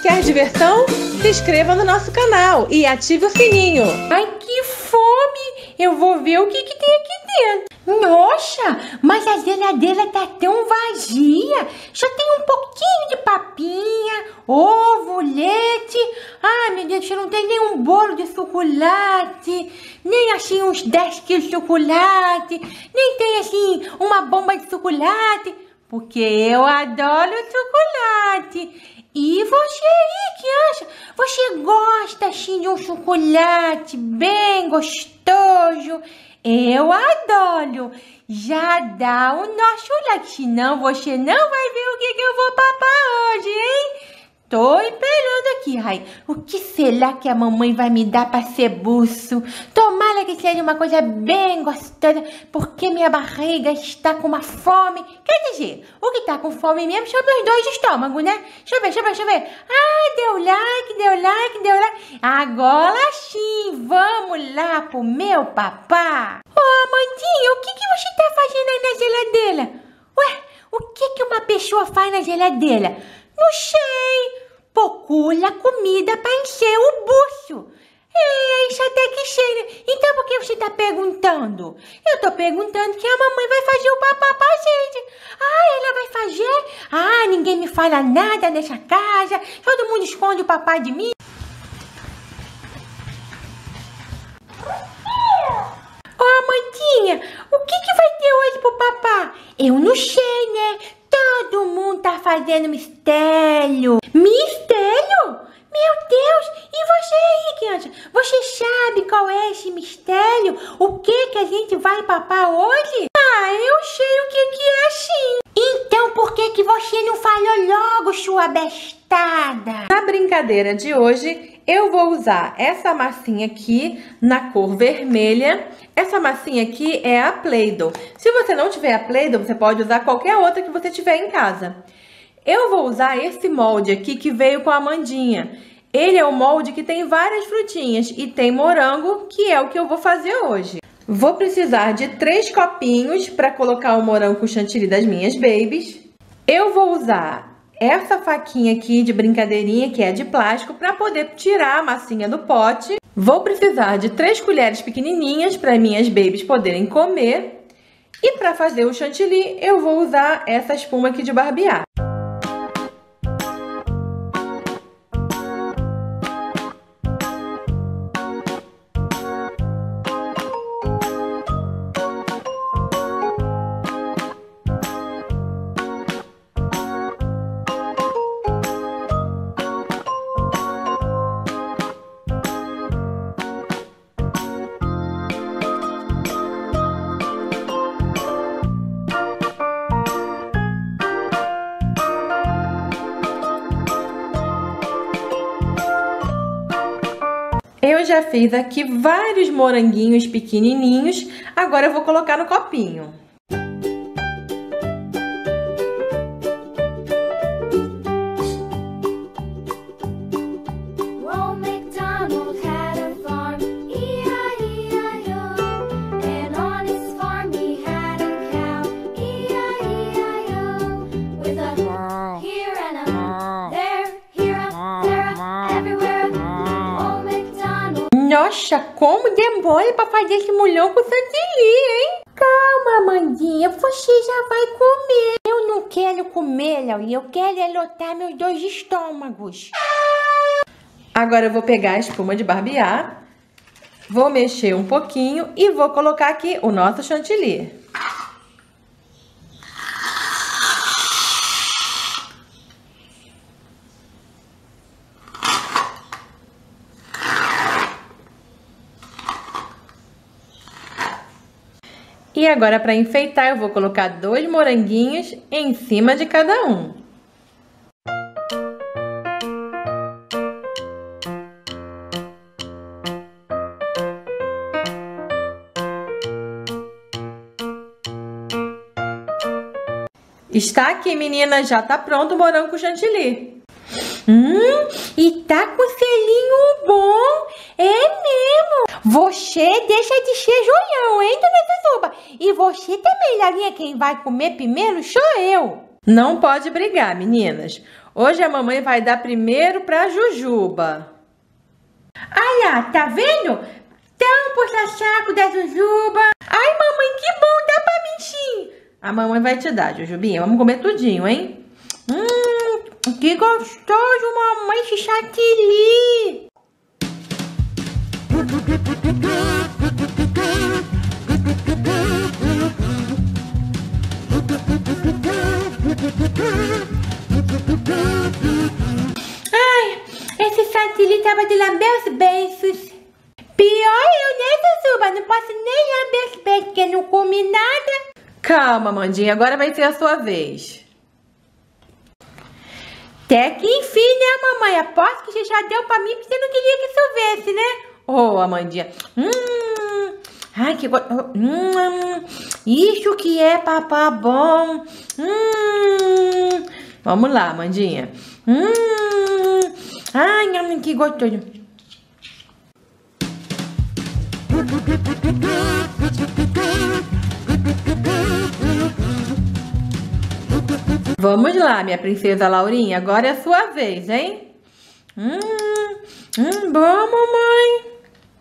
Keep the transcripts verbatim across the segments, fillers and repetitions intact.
Quer diversão? Se inscreva no nosso canal e ative o sininho. Ai, que fome! Eu vou ver o que, que tem aqui dentro. Nossa, mas a geladeira tá tão vazia. Só tem um pouquinho de papinha, ovo, leite. Ai, meu Deus, não tem nem um bolo de chocolate. Nem assim uns dez quilos de chocolate. Nem tem assim uma bomba de chocolate. Porque eu adoro chocolate. E você aí, que acha? Você gosta assim de um chocolate bem gostoso? Eu adoro. Já dá o nosso like, senão você não vai ver o que, que eu vou papar hoje, hein? Tô esperando aqui, ai. O que será que a mamãe vai me dar para ser buço? Tomara que seja uma coisa bem gostosa, porque minha barriga está com uma fome. Quer dizer, o que tá com fome mesmo são meus dois estômagos, né? Deixa eu ver, deixa eu ver, deixa eu ver. Ah, deu like, deu like, deu like. Agora sim, vamos lá pro meu papá. Ô, Amandinha, o que, que você tá fazendo aí na geladeira? Ué, o que, que uma pessoa faz na geladeira? Não sei. Procura comida para encher o bucho. É, isso até que cheira. Então por que você tá perguntando? Eu tô perguntando que a mamãe vai fazer o papá pra gente. Ah, ela vai fazer? Ah, ninguém me fala nada nessa casa. Todo mundo esconde o papai de mim. Ô, Amandinha, o que que vai ter hoje pro papá? Eu não sei, né? Todo mundo tá fazendo mistério. Mistério? Meu Deus! E você aí, criança? Você sabe qual é esse mistério? O que que a gente vai papar hoje? Ah, eu sei o que que é sim. Então por que que você não falou logo, sua bestada? Na brincadeira de hoje, eu vou usar essa massinha aqui na cor vermelha. Essa massinha aqui é a Play-Doh. Se você não tiver a Play-Doh, você pode usar qualquer outra que você tiver em casa. Eu vou usar esse molde aqui que veio com a Amandinha. Ele é um molde que tem várias frutinhas e tem morango, que é o que eu vou fazer hoje. Vou precisar de três copinhos para colocar o morango com chantilly das minhas babies. Eu vou usar essa faquinha aqui de brincadeirinha, que é de plástico, para poder tirar a massinha do pote. Vou precisar de três colheres pequenininhas para minhas babies poderem comer. E para fazer o chantilly, eu vou usar essa espuma aqui de barbear. Eu já fiz aqui vários moranguinhos pequenininhos, agora eu vou colocar no copinho. Nossa, como demora para fazer esse mulhão com chantilly, hein? Calma, Amandinha, você já vai comer. Eu não quero comer, Léo, eu quero é lotar meus dois estômagos. Agora eu vou pegar a espuma de barbear, vou mexer um pouquinho e vou colocar aqui o nosso chantilly. E agora, para enfeitar, eu vou colocar dois moranguinhos em cima de cada um. Está aqui, menina, já tá pronto o morango com chantilly. Hum, e tá com selinho bom, é mesmo. Você deixa de ser joião, hein, dona Zuzuba? E você também, Larinha, quem vai comer primeiro sou eu. Não pode brigar, meninas. Hoje a mamãe vai dar primeiro pra Jujuba. Ai lá, tá vendo? Tão puxa-saco da Jujuba. Ai, mamãe, que bom, dá pra mim sim. A mamãe vai te dar, Jujubinha. Vamos comer tudinho, hein? Hum, que gostoso, mamãe, esse chantilly. Ai, esse chantilly tava de lamber os beiços. Pior eu, né, Jujuba? Não posso nem lamber os beiços, porque não comi nada. Calma, Mandinha, agora vai ser a sua vez. Até que enfim, né, mamãe? Aposto que você já deu pra mim porque você não queria que chovesse, né? Ô, oh, Amandinha. Hum, ai, que gostoso. Hum, isso que é papá bom. Hum, vamos lá, Amandinha. Hum, ai, que gostoso. Vamos lá, minha princesa Laurinha. Agora é a sua vez, hein? Hum, hum, bom, mamãe.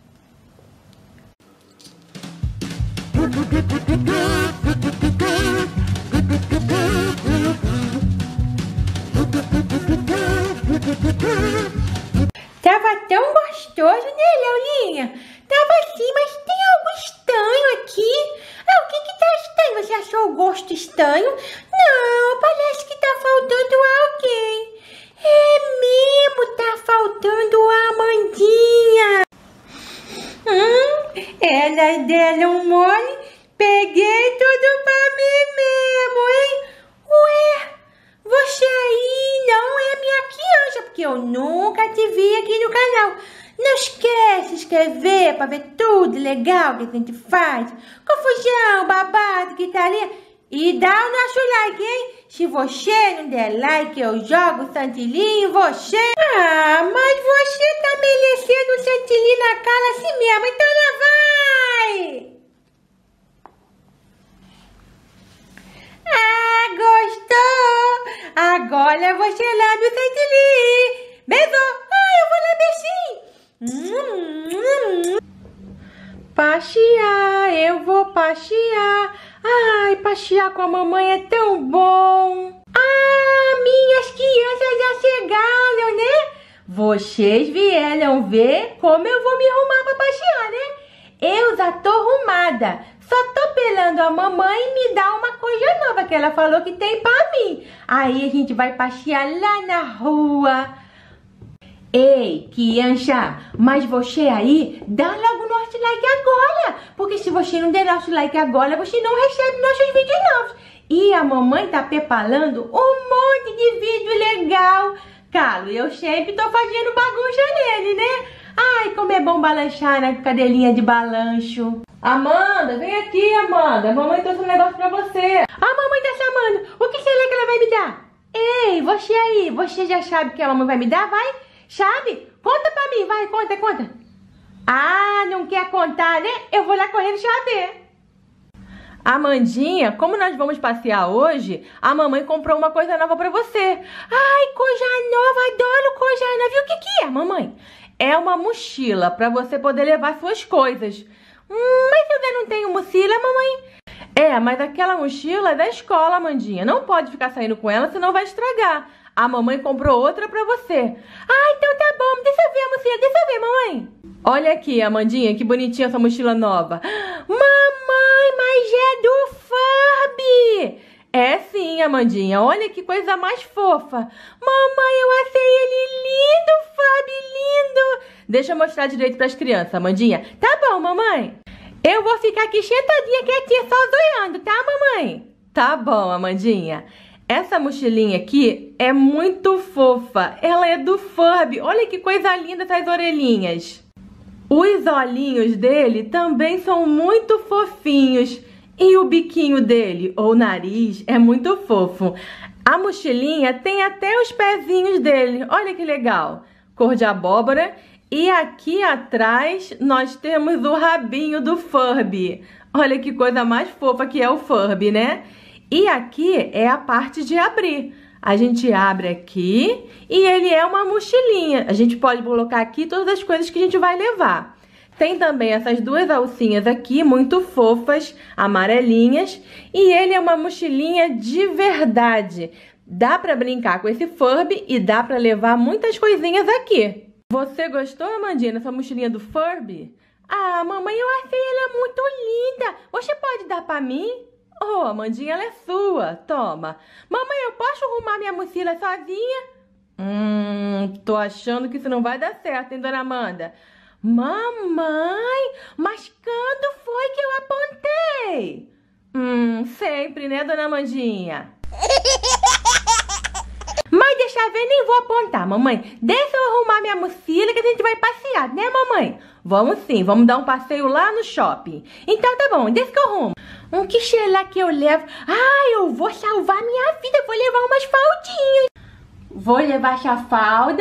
Tava tão gostoso, né, Laurinha? Tava assim, mas tem algo estranho aqui. Ah, o que que tá estranho? Você achou o gosto estranho? Não, parece que tá faltando alguém. É mesmo, tá faltando a Amandinha. Hum, ela deram um mole, peguei tudo pra mim mesmo, hein? Ué, você aí não é minha criança, porque eu nunca te vi aqui no canal. Não esquece de se inscrever para ver tudo legal que a gente faz. Confusão, babado, gritaria. E dá o nosso like, hein? Se você não der like, eu jogo o chantilly em você. Ah, mas você tá merecendo o chantilly na cara assim mesmo. Então lá vai! Ah, gostou? Agora você lambe o chantilly. Beijo! Ah, eu vou lamber sim! Hum, hum. Passear, eu vou passear. Ai, passear com a mamãe é tão bom. Ah, minhas crianças já chegaram, né? Vocês vieram ver como eu vou me arrumar pra passear, né? Eu já tô arrumada. Só tô pelando a mamãe me dar uma coisa nova que ela falou que tem pra mim. Aí a gente vai passear lá na rua. Ei, criança, mas você aí, dá logo nosso like agora. Porque se você não der nosso like agora, você não recebe nossos vídeos novos. E a mamãe tá preparando um monte de vídeo legal. Claro, eu sempre tô fazendo bagunça nele, né? Ai, como é bom balançar na cadelinha de balanço. Amanda, vem aqui, Amanda. A mamãe trouxe um negócio pra você. A mamãe tá chamando. O que será que ela vai me dar? Ei, você aí, você já sabe que a mamãe vai me dar? Vai? Sabe? Conta pra mim, vai, conta, conta. Ah, não quer contar, né? Eu vou lá correndo saber. Amandinha, como nós vamos passear hoje, a mamãe comprou uma coisa nova pra você. Ai, coisa nova, adoro coisa nova. E o que que é, mamãe? É uma mochila pra você poder levar suas coisas. Hum, mas eu ainda não tenho mochila, mamãe. É, mas aquela mochila é da escola, Amandinha. Não pode ficar saindo com ela, senão vai estragar. A mamãe comprou outra pra você. Ah, então tá bom. Deixa eu ver a mochila. Deixa eu ver, mamãe. Olha aqui, Amandinha, que bonitinha essa mochila nova. Mamãe, mas é do Furby. É sim, Amandinha. Olha que coisa mais fofa. Mamãe, eu achei ele lindo, Furby, lindo. Deixa eu mostrar direito pras crianças, Amandinha. Tá bom, mamãe. Eu vou ficar aqui sentadinha quietinha, só zoiando, tá, mamãe? Tá bom, Amandinha. Essa mochilinha aqui é muito fofa. Ela é do Furby. Olha que coisa linda essas orelhinhas. Os olhinhos dele também são muito fofinhos. E o biquinho dele, ou nariz, é muito fofo. A mochilinha tem até os pezinhos dele. Olha que legal. Cor de abóbora. E aqui atrás nós temos o rabinho do Furby. Olha que coisa mais fofa que é o Furby, né? E aqui é a parte de abrir. A gente abre aqui e ele é uma mochilinha. A gente pode colocar aqui todas as coisas que a gente vai levar. Tem também essas duas alcinhas aqui, muito fofas, amarelinhas. E ele é uma mochilinha de verdade. Dá pra brincar com esse Furby e dá pra levar muitas coisinhas aqui. Você gostou, Amandinha, dessa mochilinha do Furby? Ah, mamãe, eu achei ela muito linda. Você pode dar pra mim? Oh, Amandinha, ela é sua. Toma. Mamãe, eu posso arrumar minha mochila sozinha? Hum, tô achando que isso não vai dar certo, hein, dona Amanda? Mamãe, mas quando foi que eu apontei? Hum, sempre, né, dona Amandinha? Mas deixa ver, nem vou apontar, mamãe. Deixa eu arrumar minha mochila que a gente vai passear, né, mamãe? Vamos sim, vamos dar um passeio lá no shopping. Então tá bom, deixa que eu arrumo. Um que será que eu levo? Ah, eu vou salvar minha vida, vou levar umas faldinhas. Vou levar essa falda.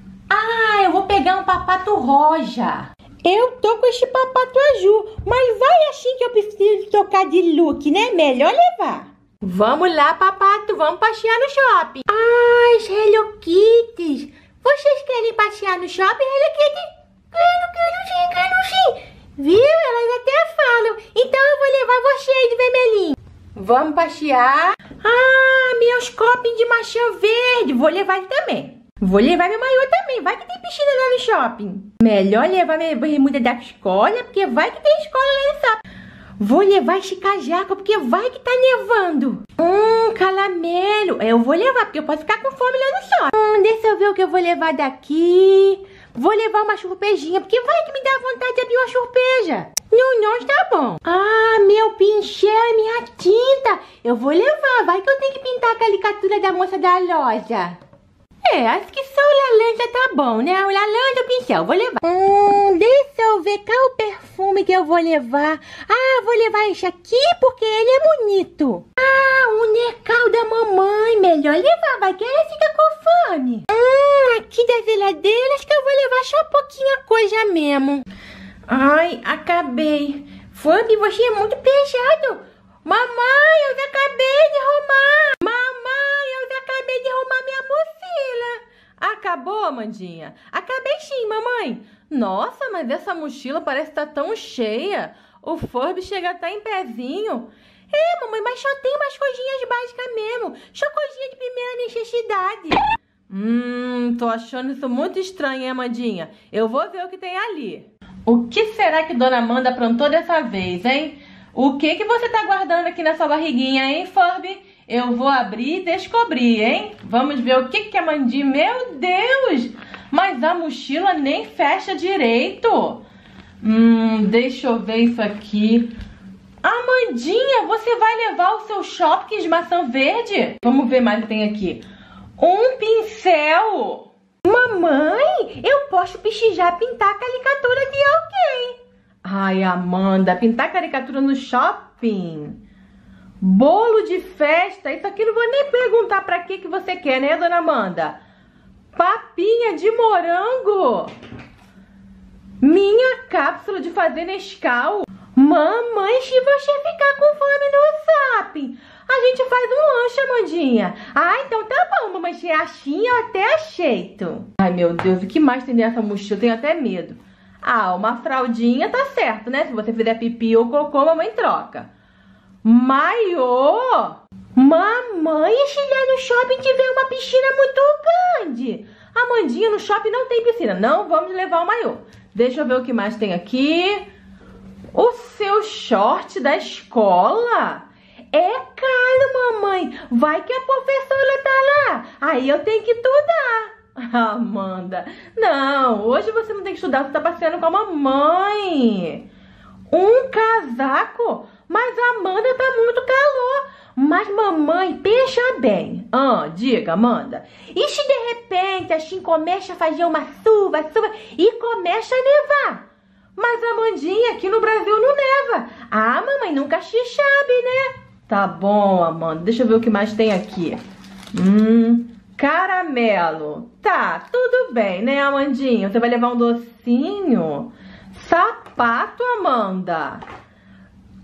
Ah, eu vou pegar um papato rosa. Eu tô com esse papato azul, mas vai assim que eu preciso trocar de look, né? Melhor levar. Vamos lá, papato, vamos passear no shopping. Ai, Hello Kitties. Vocês querem passear no shopping, Hello Kitty? Quero, quero sim, quero sim. Viu? Elas até falam. Então eu vou levar vocês de vermelhinho. Vamos passear. Ah, meus copos de maçã verde. Vou levar ele também. Vou levar meu maiô também. Vai que tem piscina lá no shopping. Melhor levar minha bermuda da escola, porque vai que tem escola lá no shopping. Vou levar esse casaco, porque vai que tá nevando. Hum, caramelo. Eu vou levar, porque eu posso ficar com fome lá no shopping. Hum, deixa eu ver o que eu vou levar daqui. Vou levar uma surpresinha, porque vai que me dá vontade de abrir uma surpresa. Não, não, tá bom. Ah, meu pincel e minha tinta. Eu vou levar, vai que eu tenho que pintar a caricatura da moça da loja. É, acho que só o laranja tá bom, né? O laranja e o pincel, vou levar. Hum, deixa eu ver qual o perfume que eu vou levar. Ah, vou levar esse aqui porque ele é bonito. Ah, o Necau da mamãe. Melhor levar, vai que ela fica com fome. Hum, aqui da geladeira acho que eu vou levar só pouquinha coisa mesmo. Ai, acabei. Furby, você é muito pesado. Mamãe, eu já acabei de arrumar. Mamãe, eu já acabei de arrumar minha mochila. Acabou, Amandinha? Acabei sim, mamãe. Nossa, mas essa mochila parece estar tão cheia. O Furby chega até em pezinho. É, mamãe, mas só tem umas coisinhas básicas mesmo. Só coisinha de primeira necessidade. Hum, tô achando isso muito estranho, hein, Amandinha? Eu vou ver o que tem ali. O que será que Dona Amanda aprontou dessa vez, hein? O que que você tá guardando aqui na sua barriguinha, hein, Furby? Eu vou abrir e descobrir, hein? Vamos ver o que que é Amandinha. Meu Deus! Mas a mochila nem fecha direito. Hum, deixa eu ver isso aqui. Amandinha, você vai levar o seu Shopkins de maçã verde? Vamos ver mais o que tem aqui. Um pincel. Mamãe, eu posso precisar pintar a caricatura de alguém. Ai, Amanda, pintar caricatura no shopping? Bolo de festa? Isso aqui não vou nem perguntar pra que que você quer, né, dona Amanda? Papinha de morango. Minha cápsula de fazer Nescau. Mamãe, se você ficar com fome no shopping, a gente faz um lanche, Amandinha. Ah, então tá bom, mamãe, se é assim, eu até aceito. Ai, meu Deus, o que mais tem nessa mochila? Eu tenho até medo. Ah, uma fraldinha tá certo, né? Se você fizer pipi ou cocô, mamãe troca. Maiô! Mamãe, e se lá no shopping tiver uma piscina muito grande? Amandinha, no shopping não tem piscina. Não vamos levar o maiô. Deixa eu ver o que mais tem aqui. O seu short da escola? É caro, mamãe. Vai que a professora tá lá. Aí eu tenho que estudar. Amanda, não, hoje você não tem que estudar, você tá passeando com a mamãe. Um casaco? Mas a Amanda tá muito calor. Mas mamãe, pensa bem. Ah, diga, Amanda. E se de repente assim começa a fazer uma chuva, chuva e começa a nevar? Mas Amandinha, aqui no Brasil não neva. Ah, mamãe, nunca se sabe, né? Tá bom, Amanda, deixa eu ver o que mais tem aqui. Hum... Caramelo. Tá, tudo bem, né, Amandinha? Você vai levar um docinho? Sapato, Amanda.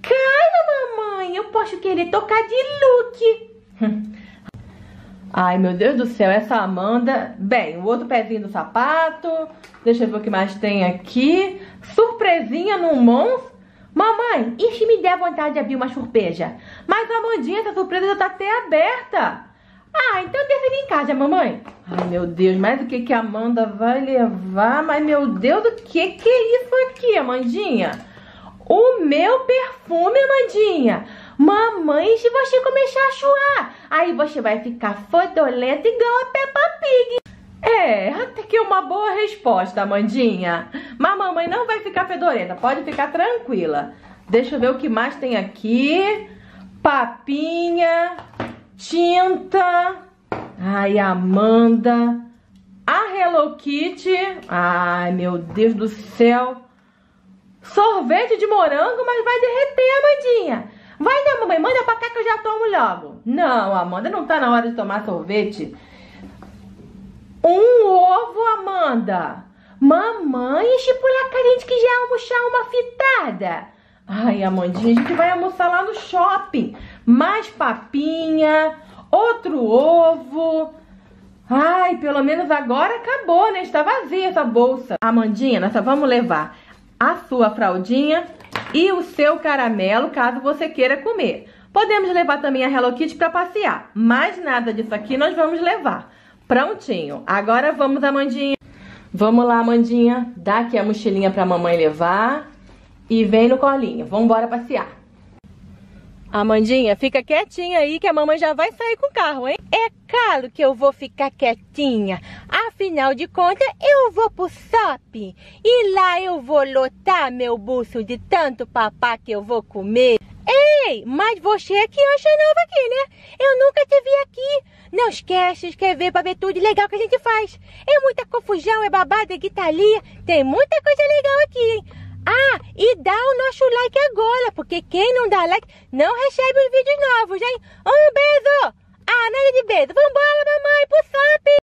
Cara, mamãe, eu posso querer tocar de look. Ai, meu Deus do céu, essa Amanda... Bem, o outro pezinho do sapato. Deixa eu ver o que mais tem aqui. Surpresinha no Mons. Mamãe, e se me der vontade de abrir uma surpresa? Mas, Amandinha, essa surpresa já tá até aberta. Ah, então deixa ele em casa, mamãe. Ai, meu Deus, mas o que que a Amanda vai levar? Mas, meu Deus, o que que é isso aqui, Amandinha? O meu perfume, Amandinha. Mamãe, se você começar a suar, aí você vai ficar fodolenta igual a Peppa Pig. É, até que é uma boa resposta, Amandinha. Mas mamãe não vai ficar fedorenta, pode ficar tranquila. Deixa eu ver o que mais tem aqui. Papinha, tinta. Ai, Amanda. A Hello Kitty. Ai, meu Deus do céu. Sorvete de morango, mas vai derreter, Amandinha. Vai não, mamãe, manda pra cá que eu já tomo logo. Não, Amanda, não tá na hora de tomar sorvete. Um ovo, Amanda. Mamãe, estipular carente que já almoçar uma fitada. Ai, Amandinha, a gente vai almoçar lá no shopping. Mais papinha, outro ovo. Ai, pelo menos agora acabou, né? Está vazia essa bolsa. Amandinha, nós só vamos levar a sua fraldinha e o seu caramelo, caso você queira comer. Podemos levar também a Hello Kitty para passear. Mas nada disso aqui nós vamos levar. Prontinho. Agora vamos, Amandinha. Vamos lá, Amandinha. Dá aqui a mochilinha pra mamãe levar. E vem no colinho. Vamos embora passear. Amandinha, fica quietinha aí que a mamãe já vai sair com o carro, hein? É claro que eu vou ficar quietinha. Afinal de contas, eu vou pro shopping. E lá eu vou lotar meu bolso de tanto papá que eu vou comer. Ei, mas você é criança nova aqui, né? Eu nunca te vi aqui. Não esquece de se inscrever pra ver tudo legal que a gente faz. É muita confusão, é babada, é guitalia. Tem muita coisa legal aqui, hein? Ah, e dá o nosso like agora, porque quem não dá like não recebe os vídeos novos, hein? Um beijo! Ah, nada de beijo. Vambora!